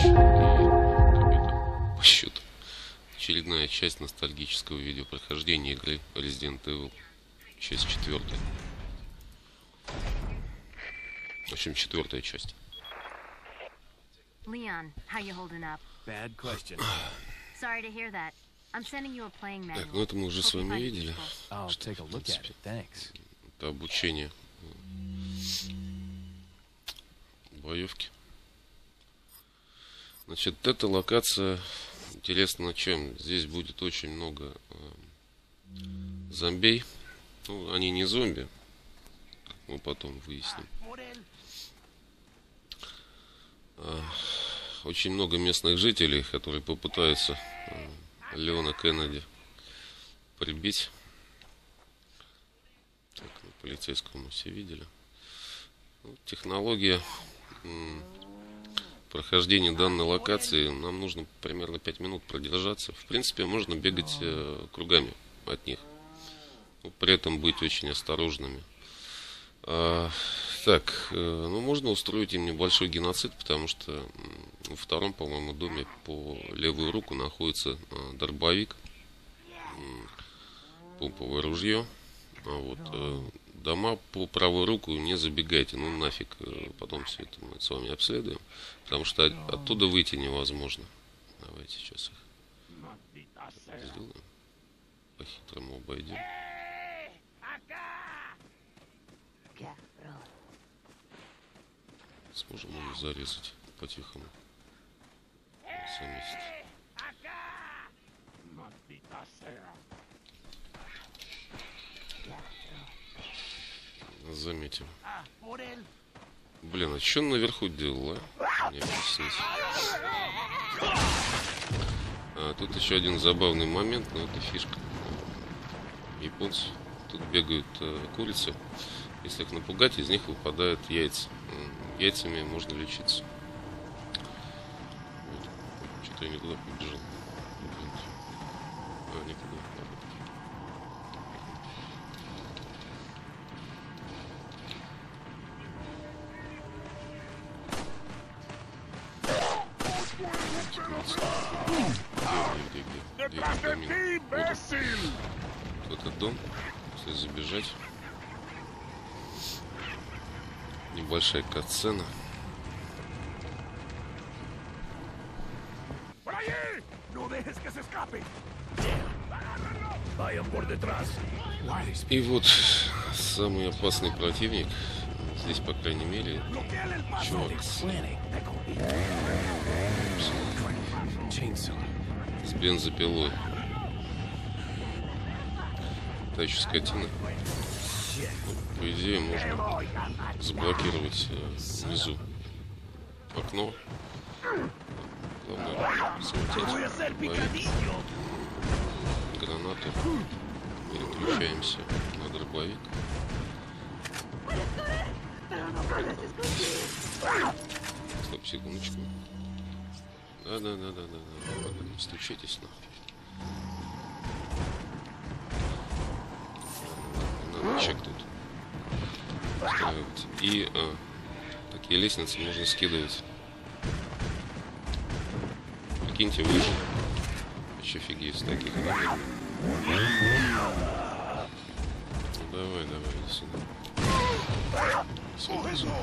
И по счету очередная часть ностальгического видеопрохождения игры Resident Evil, часть 4. В общем, 4-я часть. Leon, how you holding up? Bad question. Sorry to hear that. I'm sending you a playing manual. Так, ну это мы уже с вами видели. I'll Что, take a в look at принципе, it. Thanks. это обучение боевки. Значит, эта локация интересна чем? Здесь будет очень много зомбей. Ну, они не зомби, как мы потом выясним. Очень много местных жителей, которые попытаются Леона Кеннеди прибить. Так, полицейского мы все видели. Ну, технология прохождения данной локации. Нам нужно примерно 5 минут продержаться. В принципе, можно бегать кругами от них. Но при этом быть очень осторожными. Так, ну можно устроить им небольшой геноцид, потому что во втором, по-моему, доме по левую руку находится дробовик, помповое ружье. А вот дома по правую руку не забегайте, ну нафиг, потом все это мы с вами обследуем, потому что оттуда выйти невозможно. Давайте сейчас их сделаем, по-хитрому обойдем. Сможем его зарезать по-тихому. Заметит. Заметим. Блин, а что он наверху делал, а? Не объяснить. Тут еще один забавный момент, но это фишка. Японцы. Тут бегают курицы. Если их напугать, из них выпадают яйца. Яйцами можно лечиться. Вот. Что-то я не туда побежал. Не туда. Где? Вот этот дом. Если забежать. Небольшая катсцена. И вот самый опасный противник здесь, по крайней мере, чувак с бензопилой. Та еще скотина. По идее, можно заблокировать внизу окно. Главное, схватить дробовик, гранату. Переключаемся на дробовик. Стоп, секундочку. Да. Не стучитесь нахуй. Надо чек тут. И такие лестницы можно скидывать. Прикиньте, выжил. Еще фиги из таких. Давай, иди сюда. Сюда.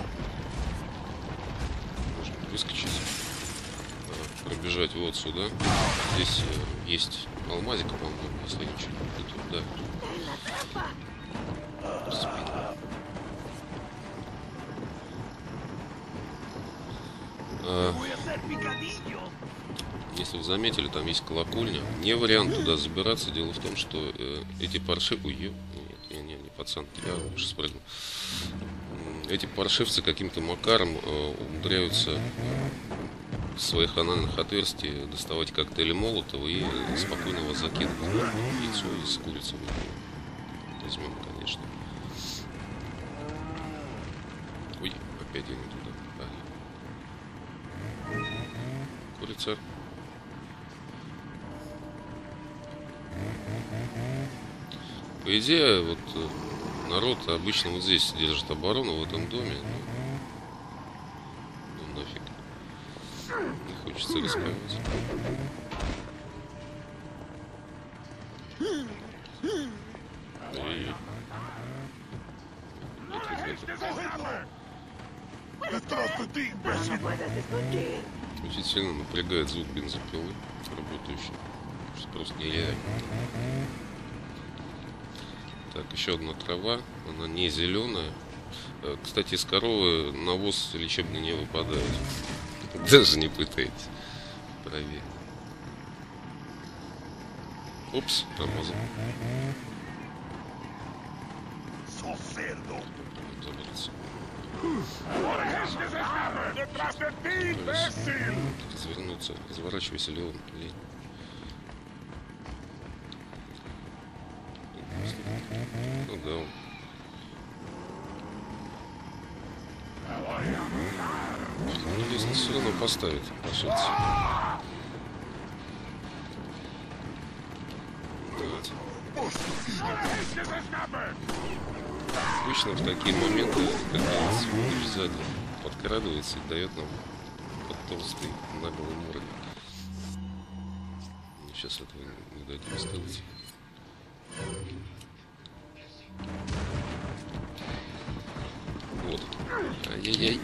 Можно выскочить. Пробежать вот сюда. Здесь есть алмазик, по-моему, если я ничего не путаю. Да. Спину. Если вы заметили, там есть колокольня. Не вариант туда забираться. Дело в том, что эти паршивцы... Не, пацан, я уже спрыгнул. Эти паршивцы каким-то макаром умудряются из своих анальных отверстий доставать коктейли Молотова и спокойно вас закидывать. Яйцо из курицы. Возьмем, конечно. Ой, опять я не туда. Курица. По идее, вот народ обычно вот здесь держит оборону, в этом доме. Ну нафиг. Не хочется рисковать. Эй. Очень сильно напрягает звук бензопилы работающий. Что просто нереально. Так, еще одна трава. Она не зеленая. Кстати, из коровы навоз лечебный не выпадает. Даже не пытайтесь. Проверь. Упс, тормоза. Забраться. Развернуться. Разворачивайся, Леон. Лень. Ну да. Ну, лестницу все равно поставит. Пошельцы. Обычно в такие моменты, как раз сзади подкрадывается и дает нам под толстый наглый морд. Сейчас этого не дадим сделать. Вот. Ай-яй-яй.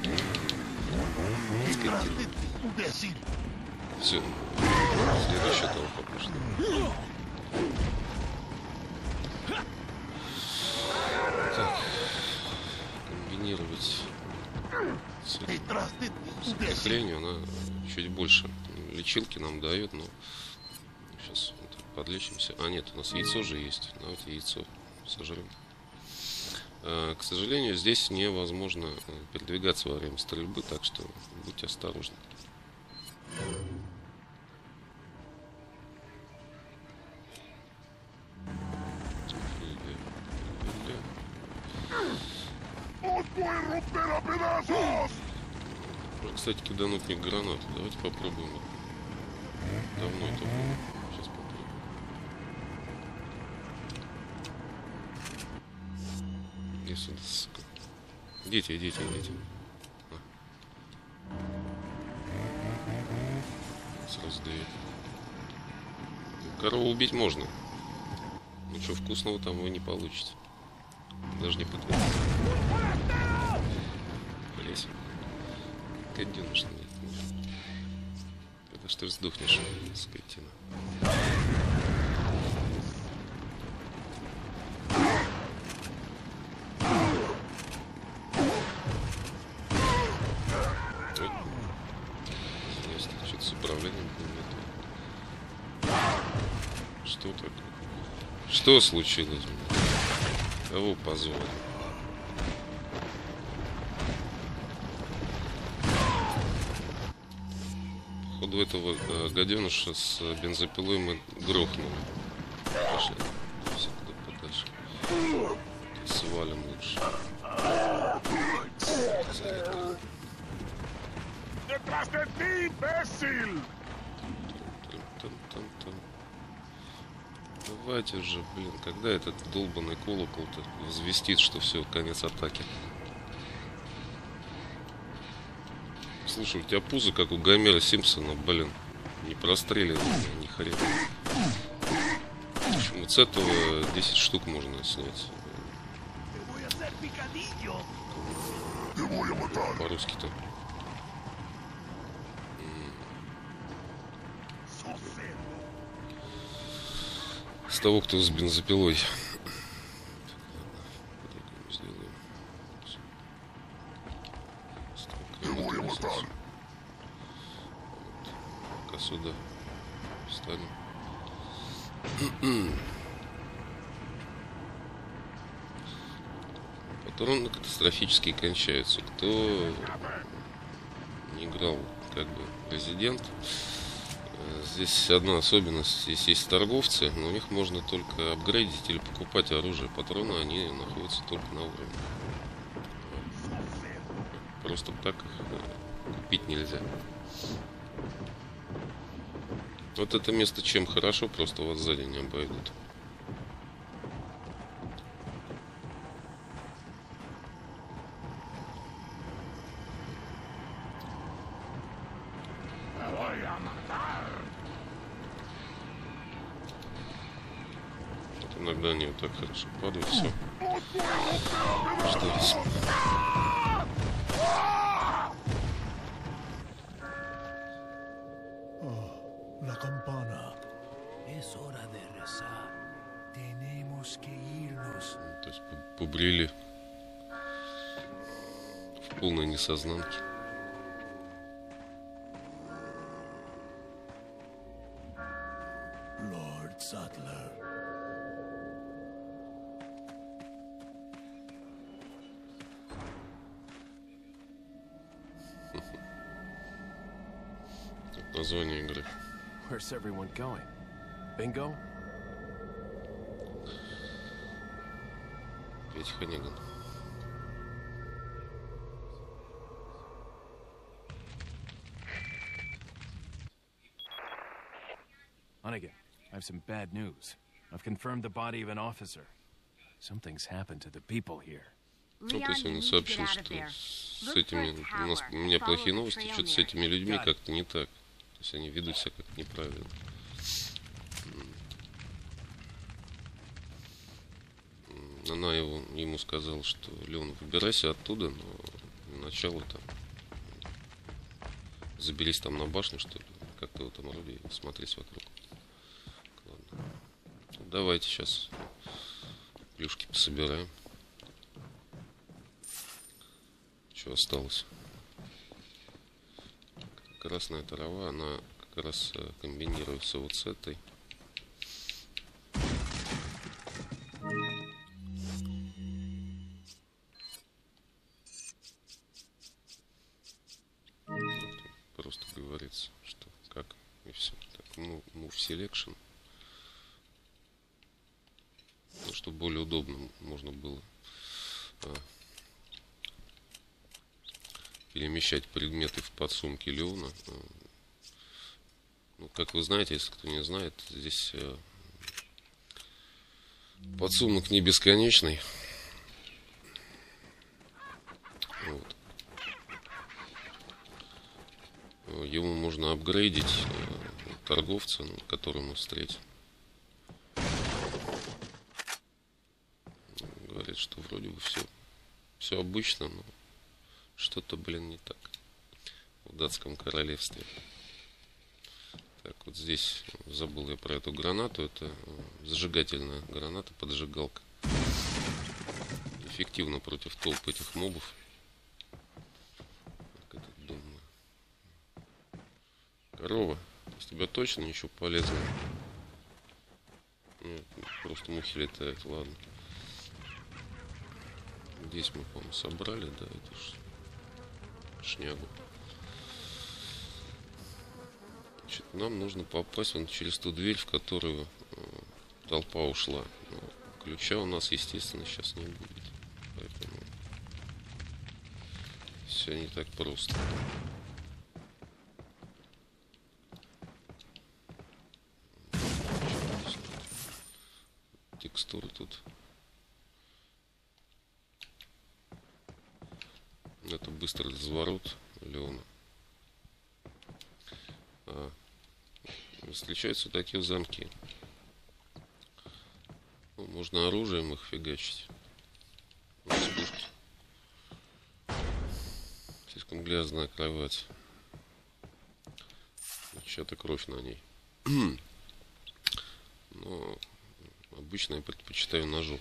Все. Следующая толпа пошла. Так. Комбинировать с этой хренью, она чуть больше лечилки нам дает, но сейчас вот подлечимся. А нет, у нас яйцо же есть. Давайте яйцо сожрем. К сожалению, здесь невозможно передвигаться во время стрельбы, так что будьте осторожны. Кстати, кидануть в них гранату. Давайте попробуем. Давно это было. Сейчас попробуем. Иди сюда, сука. Идите, идите, идите. Сразу дают. Корову убить можно. Ничего вкусного там вы не получите. Даже не пытайтесь. Блять. Гаденыш, нет. Когда ж ты сдохнешь, скотина. Что-то с управлением нет. Что такое? Что случилось? Кого позвали? Походу этого гаденыша с бензопилой мы грохнули. Пошли. Все куда подальше. Свалим лучше. ¡Detrás de ti, imbécil! Давайте же, блин, когда этот долбанный колокол-то возвестит, что все, конец атаки. Слушай, у тебя пузо, как у Гомера Симпсона, блин. Не простреливай меня, ни хрена. Вот с этого 10 штук можно снять. По-русски-то. С того, кто с бензопилой. Сделаем. Пока сюда встанем. Патроны катастрофически кончаются. Кто не играл как бы Resident, здесь одна особенность. Здесь есть торговцы, но у них можно только апгрейдить или покупать оружие. Патроны, они находятся только на уровне. Просто так их купить нельзя. Вот это место чем хорошо, просто вас сзади не обойдут. когда они вот так хорошо падают, все. Ждались. La campana. Es hora de rezar. Tenemos que irnos. То есть побрели в полной несознанке. Lord Sattler. Это название игры. Where's everyone going? Bingo? Петь Ханиган. Hunnigan, I have some bad news. I've confirmed the body of an officer. Something's happened to the people here. Ну, то Leon, есть you он need to get сообщил, out of что there. с Look for этими... a У tower меня and плохие follow the новости, trail что-то с near it. этими людьми Got it. как-то не так. То есть они ведут себя как неправильно. Она ему сказала, что Леон, выбирайся оттуда, но для начала там заберись там на башню, что ли, как-то в этом роде, и смотреть вокруг. Ладно. Ну, давайте сейчас плюшки пособираем. Что осталось? Красная трава, она как раз комбинируется вот с этой. Просто говорится, что как и все. Так, move selection. Ну, чтобы более удобно можно было перемещать предметы в подсумке Леона. Ну, как вы знаете, если кто не знает, здесь подсумок не бесконечный. Вот. Ему можно апгрейдить торговца, ну, которого мы встретим. Говорит, что вроде бы все обычно, но что-то, блин, не так в датском королевстве. Так, вот здесь забыл я про эту гранату. Это зажигательная граната, поджигалка. Эффективно против толп этих мобов. Так, этот дом. Корова, с тебя точно ничего полезного? Нет, просто мухи летают, ладно. Здесь мы, по-моему, собрали, да, эту шнягу. Значит, нам нужно попасть вон через ту дверь, в которую толпа ушла. Но ключа у нас, естественно, сейчас не будет. Поэтому все не так просто. Текстуры тут. Это быстрый разворот Леона. Встречаются такие замки. Ну, можно оружием их фигачить. Вот с пушки. Слишком грязная кровать. Чья-то кровь на ней. Но обычно я предпочитаю ножом.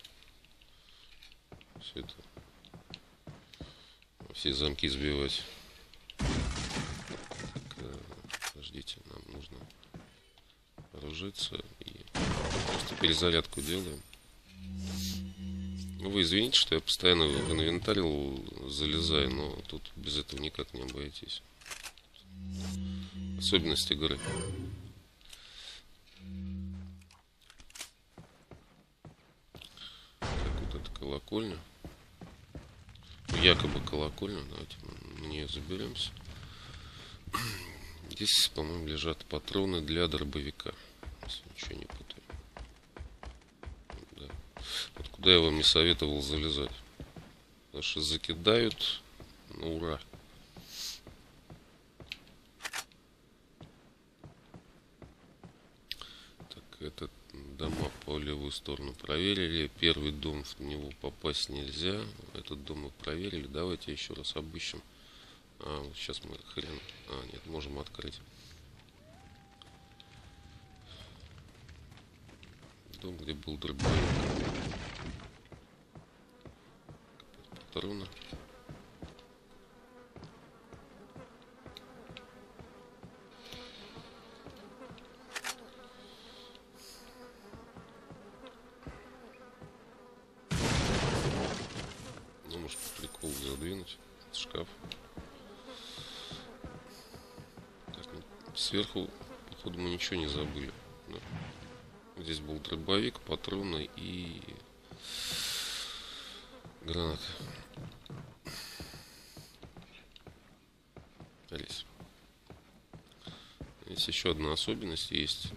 Все это. Все замки сбивать. Так, подождите, нам нужно вооружиться и просто перезарядку делаем. Вы извините, что я постоянно в инвентарь залезаю, но тут без этого никак не обойтись. Особенность игры. Так, вот эта колокольня. Якобы колокольня. Давайте мы на нее заберемся. Здесь, по-моему, лежат патроны для дробовика. Если ничего не путаю. Да. Вот куда я вам не советовал залезать. Потому что закидают на ура. Так, это Дома по левую сторону проверили. Первый дом, в него попасть нельзя. Этот дом мы проверили. Давайте еще раз обыщем. Вот сейчас мы хрен. Нет, можем открыть. Дом, где был дробовик. Патроны. Ну, может, по приколу задвинуть шкаф. Так, ну, сверху, походу, мы ничего не забыли. Да. Здесь был дробовик, патроны и гранаты. Здесь. Есть еще одна особенность.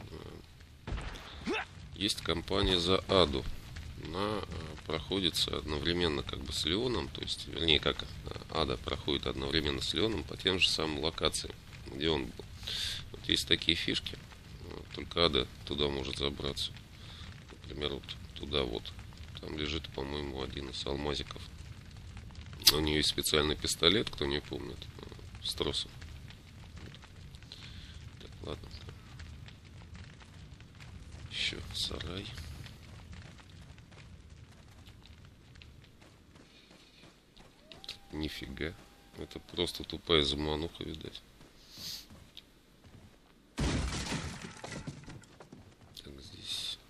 Есть кампания за Аду. Она проходится одновременно как бы с Леоном, то есть, вернее, как Ада проходит одновременно с Леоном по тем же самым локациям, где он был. Вот есть такие фишки, только Ада туда может забраться. Например, вот туда вот. Там лежит, по-моему, один из алмазиков. У нее есть специальный пистолет, кто не помнит, с тросом. Так, ладно. Еще сарай. Нифига. Это просто тупая замануха, видать. Так, здесь.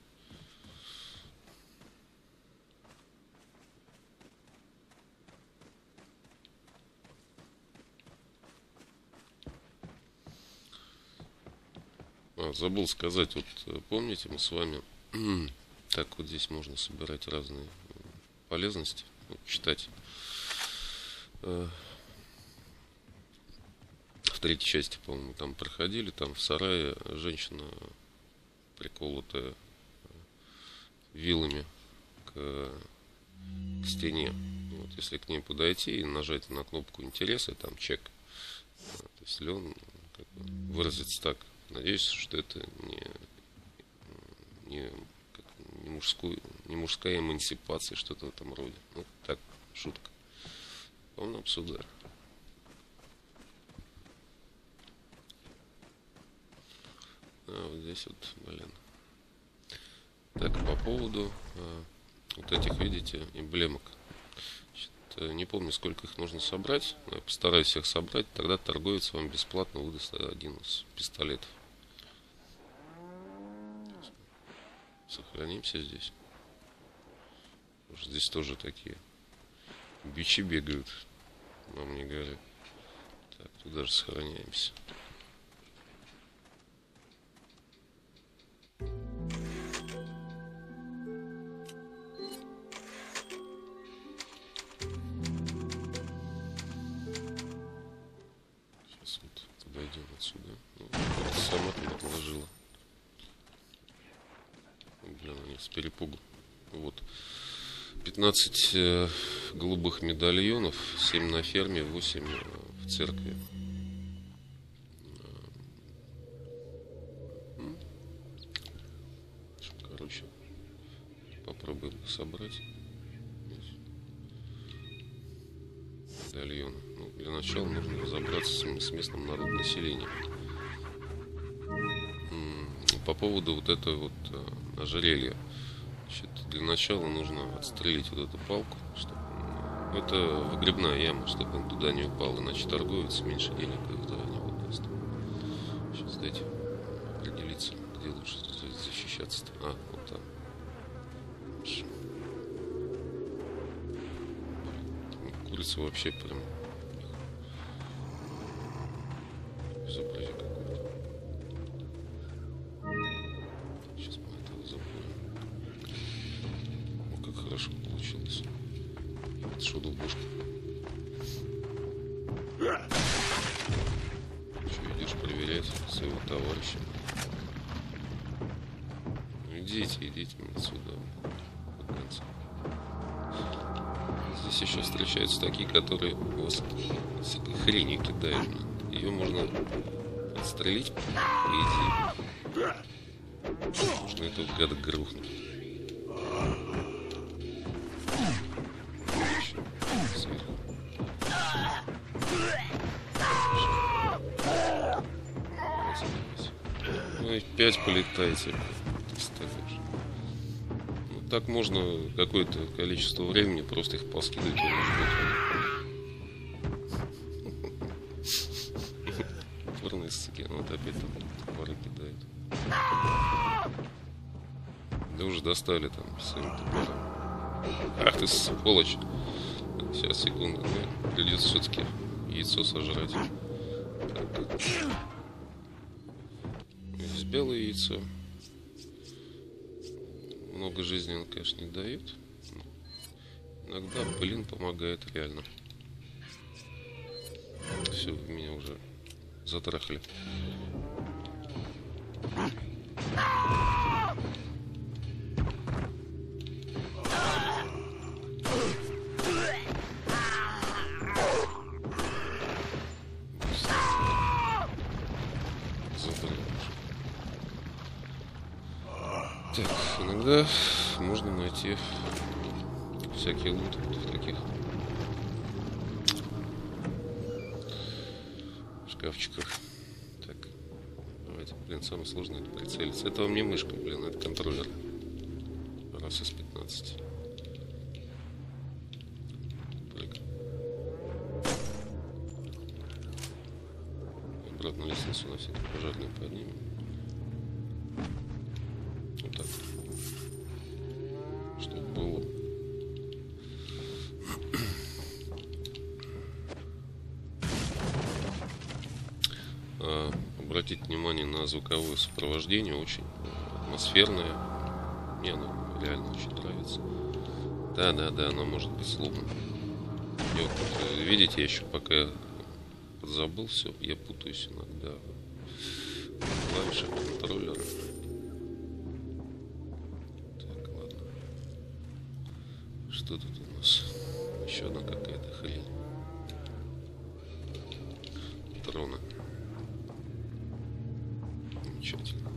Забыл сказать, вот помните, мы с вами так вот здесь можно собирать разные полезности, вот, читать. В третьей части, по-моему, там проходили, там в сарае женщина приколотая вилами к стене. Вот, если к ней подойти и нажать на кнопку интереса, там чек, то есть Леон как бы выразится так. Надеюсь, что это не мужская эмансипация, что-то в этом роде. Ну, так, шутка. Полном суда. Вот здесь вот, блин. Так, по поводу вот этих, видите, эмблемок. Значит, не помню, сколько их нужно собрать. Но я постараюсь всех собрать. Тогда торговец вам бесплатно выдаст один из пистолетов. Сохранимся здесь. Потому что здесь тоже такие бичи бегают. Вам не говорят. Так, туда же сохраняемся. Сейчас вот подойдем отсюда. Ну, сама там отложила. Блин, они с перепугу. Вот. 15 голубых медальонов, 7 на ферме, 8 в церкви. Короче, попробуем собрать медальоны. Ну, для начала нужно разобраться с местным народным населением. По поводу вот этого вот ожерелья. Значит, для начала нужно отстрелить вот эту палку, чтобы это выгребная яма, чтобы он туда не упал, иначе торговец меньше денег за него даст. Сейчас дайте определиться, где лучше защищаться-то. Вот там. Курица вообще прям безобразие какое-то. Сейчас мы этого забудем. О, как хорошо получилось. Это что, долбушка? Что, идешь проверять своего товарища? Ну, идите мне отсюда. До конца. Здесь еще встречаются такие, которые вас всякой хренью кидают. Ее можно отстрелить, по идее. Можно этого гада грохнуть. Сверху. Ну и 5 полетайте. Ну, так можно какое-то количество времени просто их поскидывать. Упорные сцеки. Вот опять там топоры кидают. Да уже достали там своим топором. Ах ты сволочь. Сейчас, секунду. Ну, придется все-таки яйцо сожрать. Так. Здесь белое яйцо. Много жизни он, конечно, не дает. Но иногда, блин, помогает реально. Все, вы меня уже затрахали. Так, иногда можно найти всякий лут в таких шкафчиках. Так, давайте, блин, самое сложное это прицелиться. Это вам не мышка, блин, это контроллер. Раз из 15. Прыг. Обратно лестницу на всякие пожарные поднимем. Вот так. Чтобы было. Обратите внимание на звуковое сопровождение. Очень атмосферное. Мне оно реально очень нравится. Да, оно может быть сломано. И вот, видите, я еще пока забыл все, я путаюсь иногда в клавишах контроллера. Что тут у нас? Еще одна какая-то хрень. Патроны. Замечательно.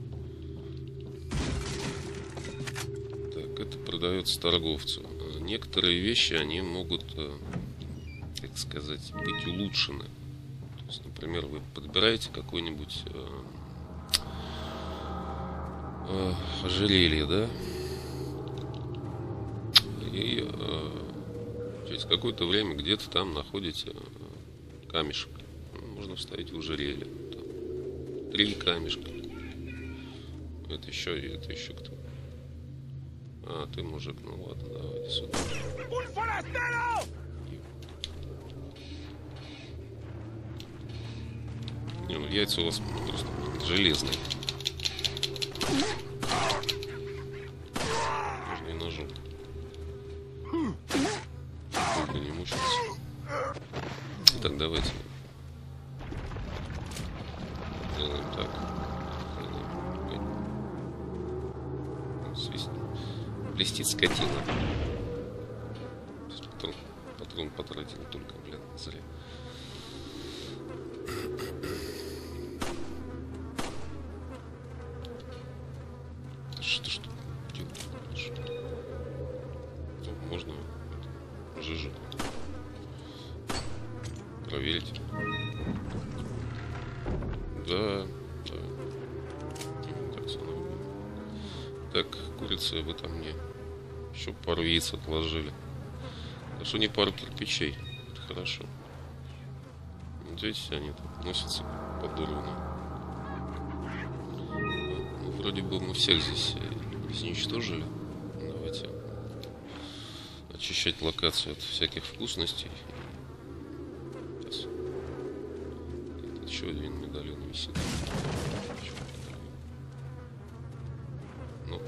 Так, это продается торговцу. Некоторые вещи, они могут, как сказать, быть улучшены. То есть, например, вы подбираете какой-нибудь ожерелье, да? И через какое-то время где-то там находите камешек. Можно вставить в ожерелье. 3 камешка. Это еще кто? А, ты мужик. Ну ладно, давайте сюда. Не, ну яйца у вас просто железные. Можно и ножом. Только не мучиться. Итак, давайте сделаем так. Блестит скотина. Патрон потратил только, блин, зря. Что делать? Ну, можно жижу проверить. Да. Так, курица, вы там мне еще пару яиц отложили. Хорошо, не пару кирпичей. Это хорошо. Видите, они тут носятся подорваны. Ну, вроде бы мы всех здесь изничтожили. Давайте очищать локацию от всяких вкусностей. Сейчас. Тут еще один медальон висит. Ну,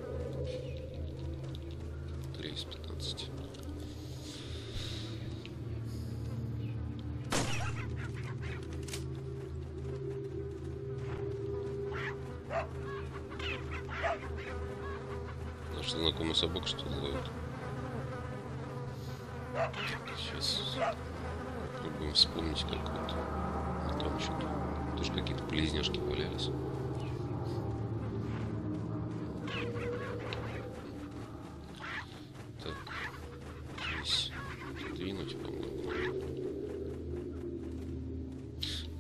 3 из 15. Наша знакомая собака что-то ловит. Сейчас попробуем вспомнить какую-то. Там что-то тоже какие-то полезняшки валялись.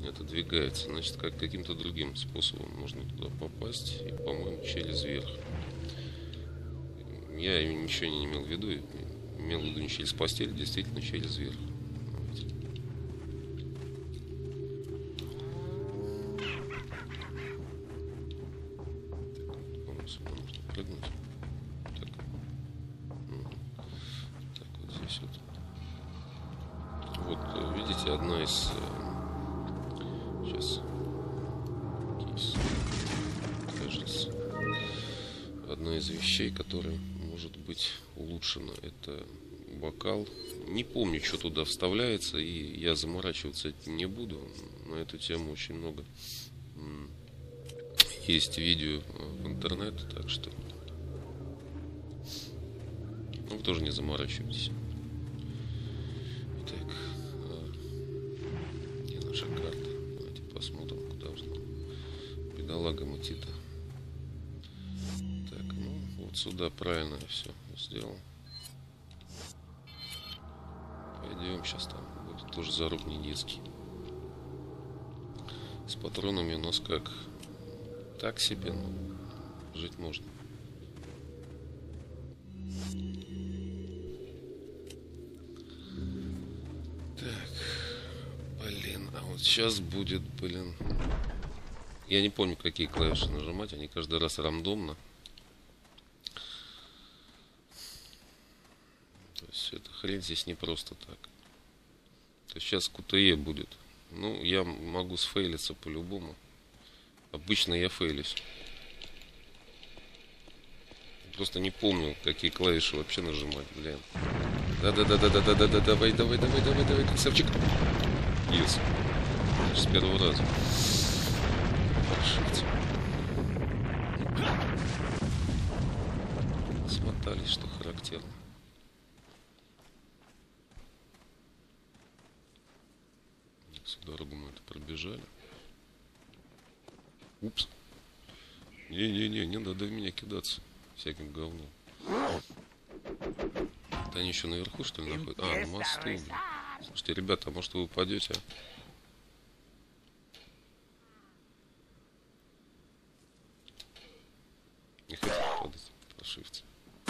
отодвигается. Значит, каким-то другим способом можно туда попасть. И, по-моему, через верх. Я ничего не имел в виду. Имел в виду не через постель, действительно через верх. Вот, видите, одна из... Сейчас. Кажется. Одна из вещей, которая может быть улучшена, это бокал. Не помню, что туда вставляется, и я заморачиваться этим не буду. На эту тему очень много есть видео в интернете, так что вы тоже не заморачивайтесь. Итак, где наша карта? Давайте посмотрим, куда же бедолага Матита. Так, ну вот сюда правильно я все сделал. Пойдем, сейчас там будет тоже заруб не детский. С патронами у нас как так себе, но жить можно. Так, блин, а вот сейчас будет, блин, я не помню, какие клавиши нажимать, они каждый раз рандомно. То есть эта хрень здесь не просто так. То есть сейчас QTE будет. Ну, я могу сфейлиться по-любому. Обычно я фейлюсь. Просто не помню, какие клавиши вообще нажимать, блин. Да-да-да-да-да-да-да, давай, красавчик. Yes. С первого раза. Паршивцы. Смотались, что характерно. Всю дорогу мы это пробежали. Упс. Не надо в меня кидаться всяким говном. Это они еще наверху, что ли, находятся? А, на мосту, блин. Слушайте, ребята, а может вы упадете, а? Не хотите падать, паршивцы.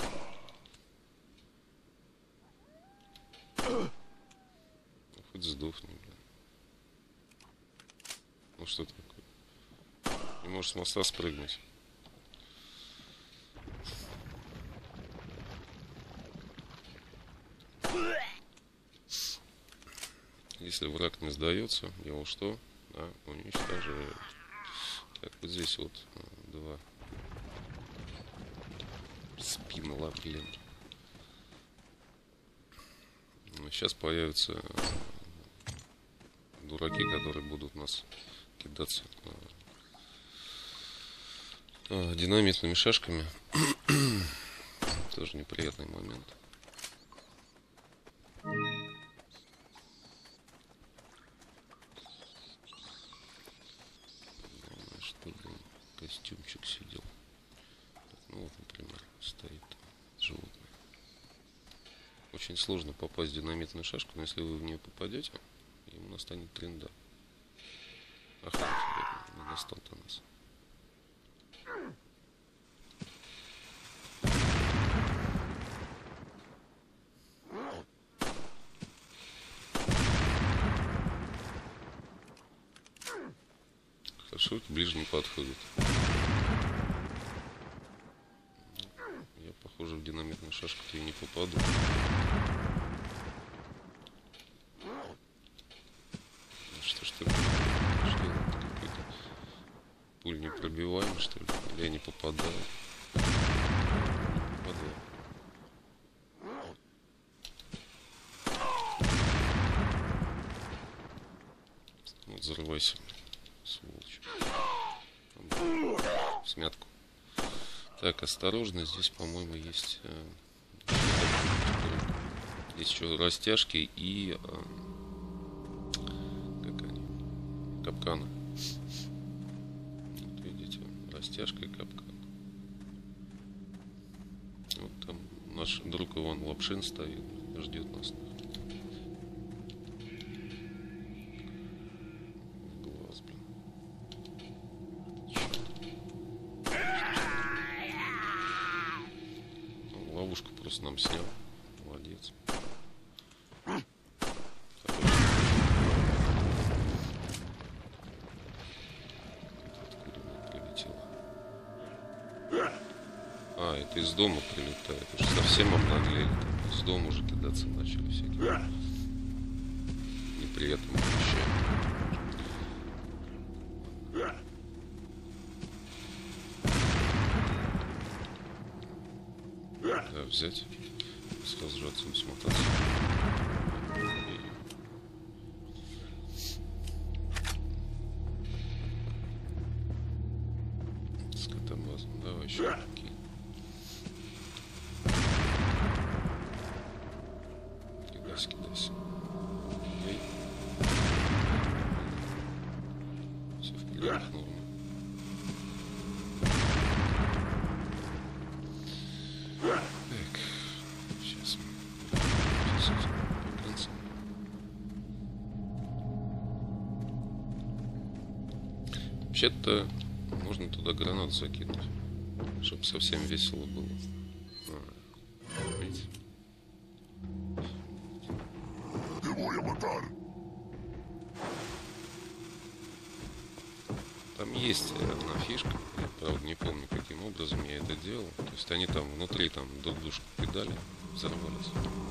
Ну, хоть сдохни, блин. Ну что такое? Не можешь с моста спрыгнуть. Если враг не сдается, его что? Да, уничтожает. Так, вот здесь вот два спинала, блин. Сейчас появятся дураки, которые будут нас кидаться динамитными шашками. Тоже неприятный момент. Главное, чтобы костюмчик сидел. Ну вот, например, стоит животное. Очень сложно попасть в динамитную шашку, но если вы в нее попадете, ему настанет тренда. Ах, не достал-то нас. Хорошо, ближе не подходит. Я, похоже, в динамитную шашку-то и не попаду. Что ж такое? Что это? Какой-то пуль не пробиваем, что ли? Или я не попадаю? Попадаю. Вот, взрывайся, сволочь. В смятку. Так, осторожно, здесь, по-моему, есть есть еще растяжки и как они? Капканы. Вот видите, растяжка и капкан. Вот там наш друг Иван Лапшин стоит, ждет нас. Сейчас нам снял. Молодец. А, это из дома прилетает. Уж совсем обнаглели. Из дома уже кидаться начали всякие неприятные вещи. Да, взять. Сразу же отсюда смотаться. Скотобаза. Давай еще какие. Кидайся. Эй. Все в пределах нормы. Так. Сейчас по концу. Вообще-то можно туда гранат закинуть, чтобы совсем весело было. Видите? Te voy a matar. Там есть одна фишка, я, правда, не помню, каким образом я это делал. То есть они там внутри там друг дружку кидали, взорвались.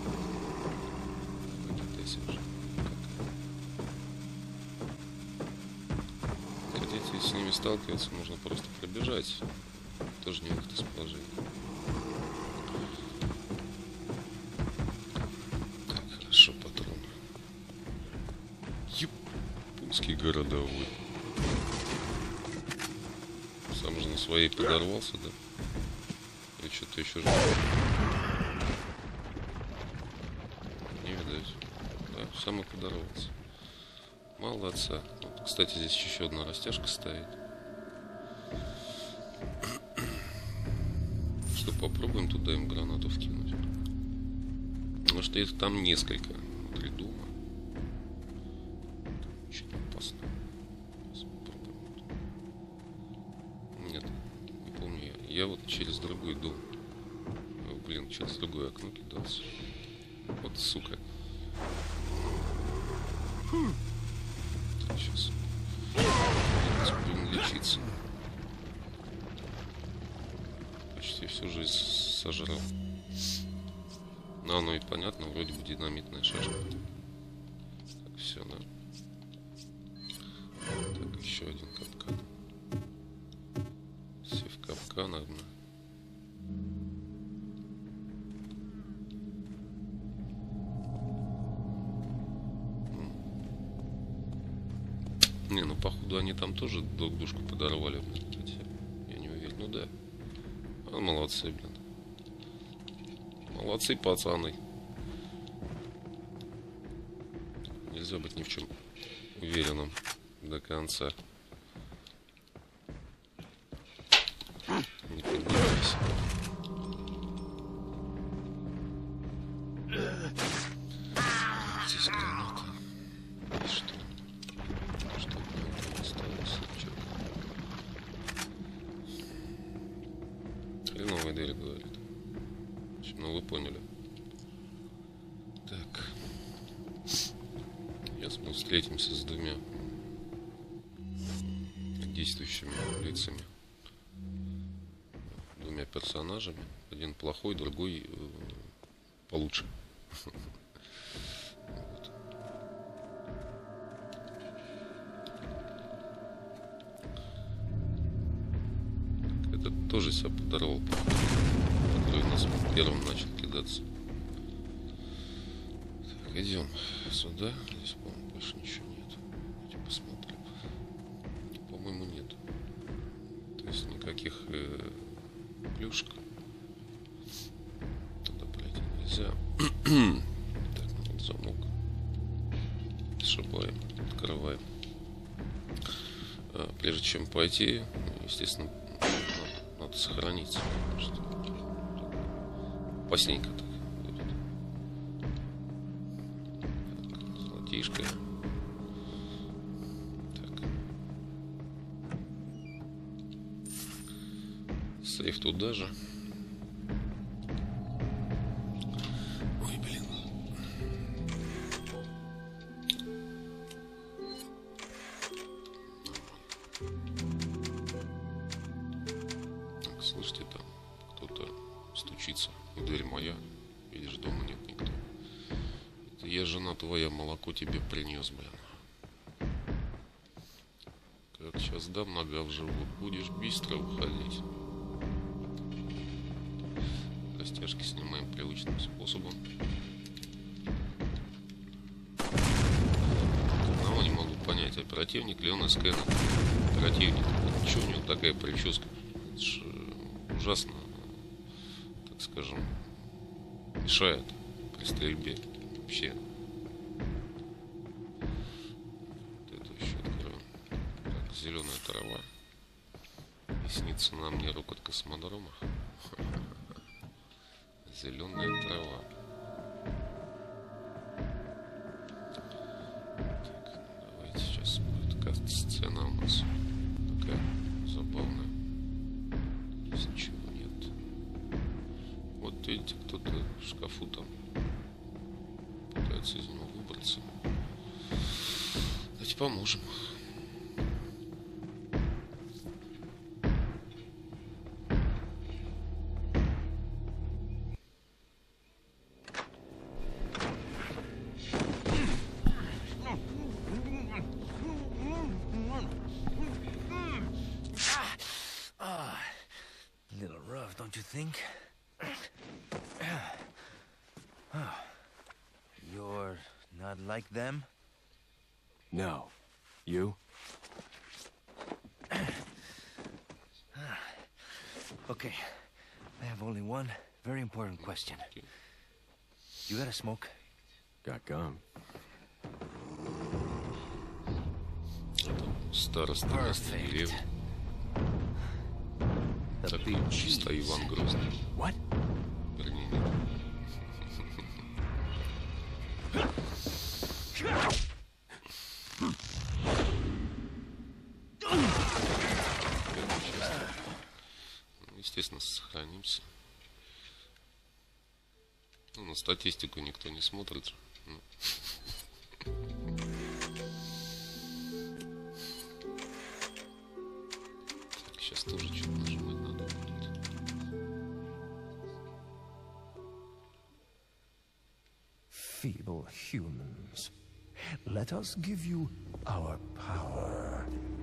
Выкидайся уже. Хотите с ними сталкиваться, можно просто пробежать. Тоже не выход из положения. Так, хорошо, патрон. Японский городовой. Сам же на своей подорвался, да? Или что-то еще же? Не видать. Да, сам и подорвался. Молодца. Вот, кстати, здесь еще одна растяжка стоит. Что, попробуем туда им гранату вкинуть? Потому что это там несколько внутри дома. Очень опасно. Нет, не помню я. Я вот через другой дом. Блин, через другое окно кидался. Вот сука. Сейчас. Будем лечиться. Почти всю жизнь сожрал. Ну, оно и понятно, вроде бы динамитная шашка. Так, все, да. Так, еще один капкан. Все в капканах, да. Не, ну походу они там тоже друг дружку подорвали, блин, хотя я не уверен. Ну да. А, молодцы, блин. Молодцы, пацаны. Нельзя быть ни в чем уверенным до конца. Не поднимайся. Здесь граната. Что? Что не осталось? Хреновая дверь, говорит. В общем, ну вы поняли. Так. Сейчас мы встретимся с двумя действующими лицами. Двумя персонажами. Один плохой, другой получше. Вот. Этот тоже себя подорвал, который у нас первым начал кидаться. Так, идем сюда. Здесь, по-моему, больше ничего нет. Давайте посмотрим. По-моему, нет. То есть никаких плюшек туда пройти нельзя. Так, вот замок. Сшибаем, открываем. Прежде чем пойти, естественно, надо сохраниться. Опасненько так будет. Так, золотишко. Так. Сейф туда же. жена твоя молоко тебе принес, блин. Как сейчас дам нога в живот, будешь быстро уходить. Растяжки снимаем привычным способом. Одного не могу понять, оперативник ли он из Кэна. Оперативник. Чего у него такая прическа? Это ж ужасно, так скажем, мешает при стрельбе вообще. Вот это еще откроем. Так, зеленая трава. И снится нам не рук от космодрома. Зеленая трава. Так, давайте сейчас будет кат-сцена у нас. Такая забавная. Здесь ничего нет. Вот видите, кто-то в шкафу там пытается из него выбраться. Давайте поможем. Little rough, don't you think? You're not like them? No. You? Okay, I have only one very important question. You got a smoke? Got gum. Староста местной деревни. Так, чисто Иван Грозный. What? Вернее, нет. Естественно, сохранимся. Ну, на статистику никто не смотрит. Ну. Так, сейчас тоже что-то нажимать надо будет. Feeble humans, let us give you our power.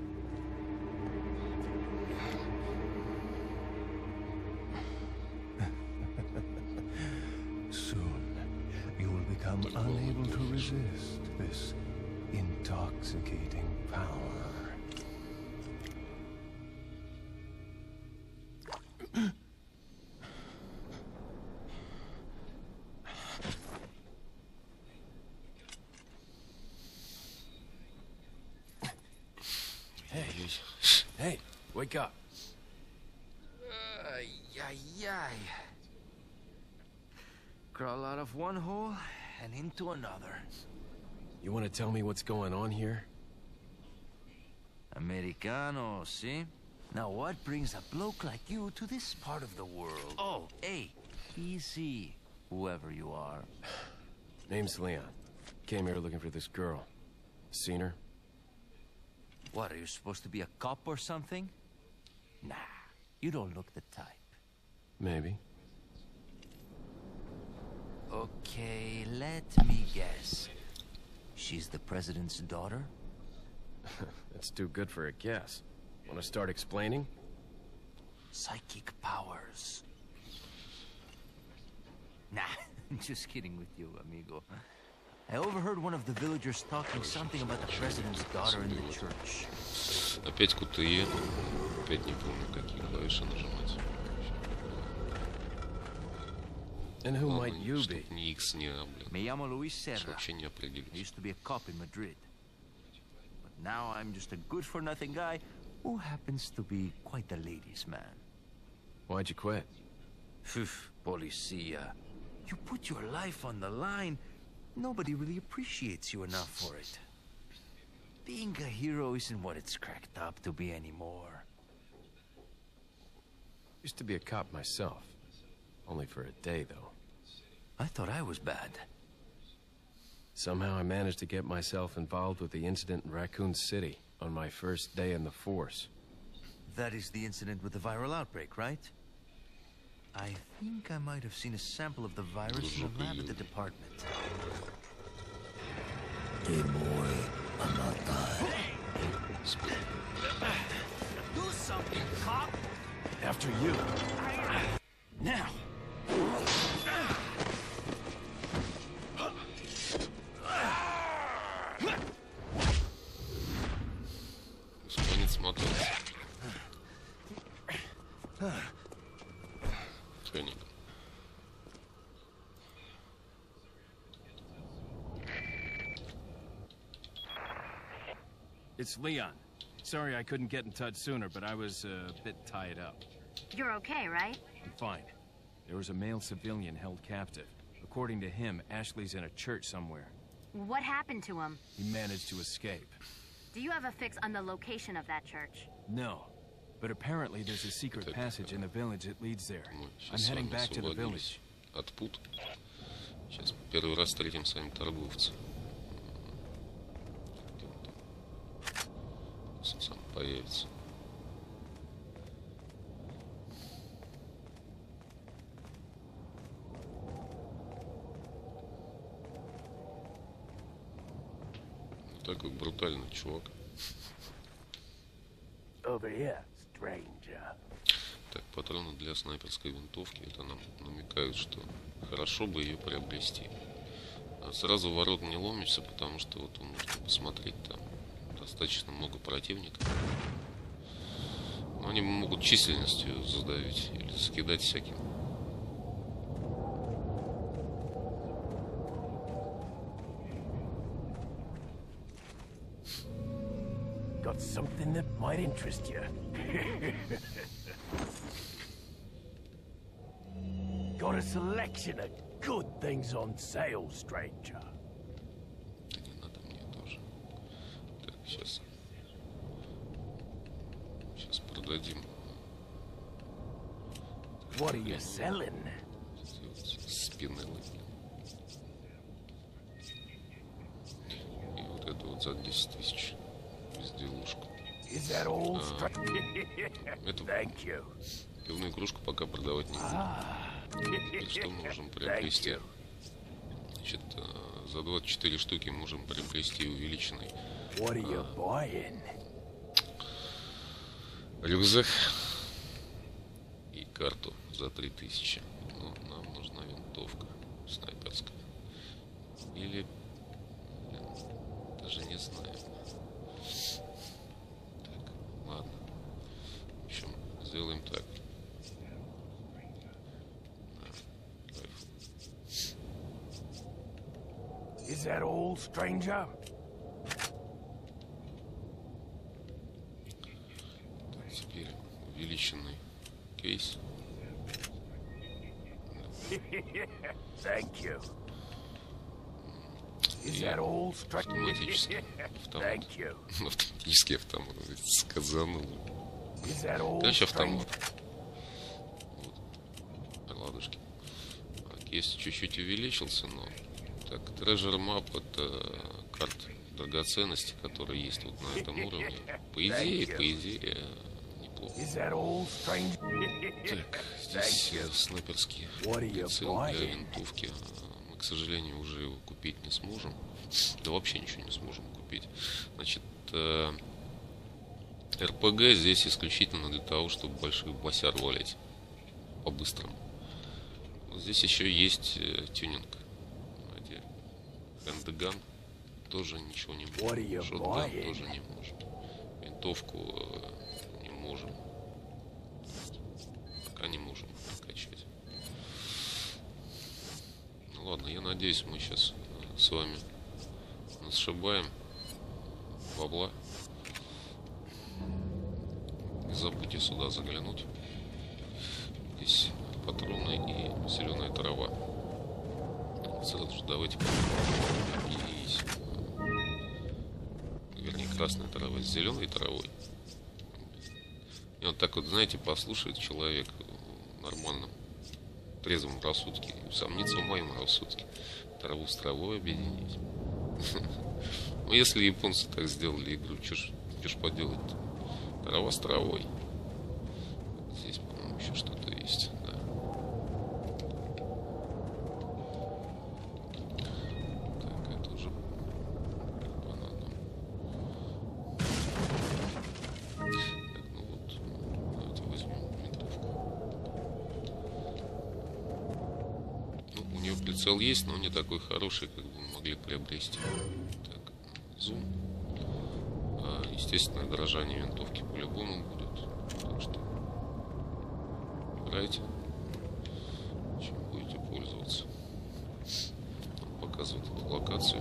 Soon, you will become unable to resist this intoxicating power. Hey, wake up. Ay. Crawl out of one hole and into another. You want to tell me what's going on here? Americano, see? Now what brings a bloke like you to this part of the world? Oh, hey, easy, whoever you are. Name's Leon. Came here looking for this girl. Seen her? What, are you supposed to be a cop or something? Nah, you don't look the type. Maybe. Okay, let me guess. She's the president's daughter? That's too good for a guess. Want to start explaining? Psychic powers. Nah, just kidding with you, amigo. I overheard one of the villagers talking something about the president's daughter in the church. Опять QTE. Опять не помню, какие клавиши нажимать. And who might you be? Чтоб ни X, ни A, блин. Me llamo Luis Serra. Вообще не I определить. used to be a cop in Madrid. But now I'm just a good-for-nothing guy who happens to be quite the ladies' man. Why'd you quit? Phew, policia. You put your life on the line, nobody really appreciates you enough for it. Being a hero isn't what it's cracked up to be anymore. Used to be a cop myself. Only for a day, though. I thought I was bad. Somehow I managed to get myself involved with the incident in Raccoon City on my first day in the force. That is the incident with the viral outbreak, right? I think I might have seen a sample of the virus in the lab at the department. Te voy a matar. Do something, cop! After you. Now. Успанет смотаться. Феник. It's Leon. Sorry I couldn't get in touch sooner, but I was a bit tied up. You're okay, right? I'm fine. There was a male civilian held captive. According to him, Ashley's in a church somewhere. What happened to him? He managed to escape. Do you have a fix on the location of that church? No. But apparently there's a secret passage in the village that leads there. Мы I'm сейчас с heading вами back to the освободились village. от пут. Сейчас первый раз встретим с вами торговца. Сам появится. Такой брутальный чувак. Over here, stranger. Так, патроны для снайперской винтовки. Это нам намекают, что хорошо бы ее приобрести. А сразу в ворот не ломишься, потому что вот можно посмотреть, там достаточно много противников. Но они могут численностью задавить или закидать всяким. Got something that might interest you. Got a selection of good things on sale, stranger. Да не надо мне тоже. Так, сейчас продадим. What are you selling? Спиннелы. И вот это вот за 10 тысяч. Безделушку. Is that all, stranger? Эту Thank you. пивную кружку пока продавать не буду. Теперь что мы можем приобрести? Значит, за 24 штуки можем приобрести увеличенный What are you buying? рюкзак и карту за 3000. Но нам нужна винтовка снайперская. Или, даже не знаю. Так, ладно. В общем, сделаем так. Is that all, stranger? Так, теперь увеличенный кейс. Thank you. Is И that all, stranger? автоматический автомат. Thank you. Автоматический автомат. Сказанул. Is that all, Короче, stranger? автомат. Вот. Ладушки. Кейс чуть-чуть увеличился, но... Так, Treasure Map — это карта драгоценности, которая есть вот на этом уровне. По идее, неплохо. Is that all, stranger? Так, здесь снайперский What are you прицел для buying? винтовки. Мы, к сожалению, уже его купить не сможем. Да вообще ничего не сможем купить. Значит, РПГ здесь исключительно для того, чтобы больших босяр валять по-быстрому. Вот здесь еще есть тюнинг. Хэндган тоже ничего не What are you можем. Шотган buying? тоже не можем. Винтовку не можем. Пока не можем прокачать. Ну ладно, я надеюсь, мы сейчас с вами сшибаем бабла. Не забудьте сюда заглянуть. Здесь патроны и зеленая трава. Сразу же давайте определись. Вернее, красная трава с зеленой травой. И вот так вот, знаете, послушает человек в нормальном, трезвом рассудке, усомнится в моем рассудке. Траву с травой объединить. Ну, если японцы так сделали игру, что ж поделать-то? Трава с травой. Здесь, по-моему, еще что-то есть. Да. Так, это уже прицел есть, но не такой хороший, как бы мы могли приобрести. Так, зум. Естественно, дрожание винтовки по-любому будет. Так что выбирайте, чем будете пользоваться. Он показывает эту локацию.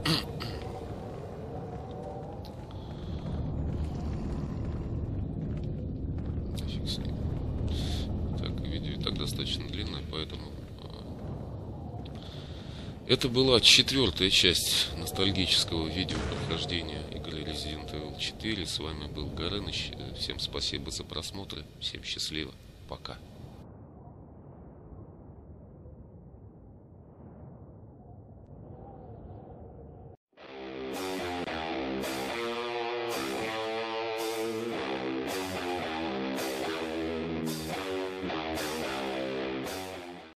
Фиг с ним. Так, видео и так достаточно длинное, поэтому это была 4-я часть ностальгического видео прохождения игры Resident Evil 4. С вами был Горыныч. Всем спасибо за просмотр. Всем счастливо. Пока.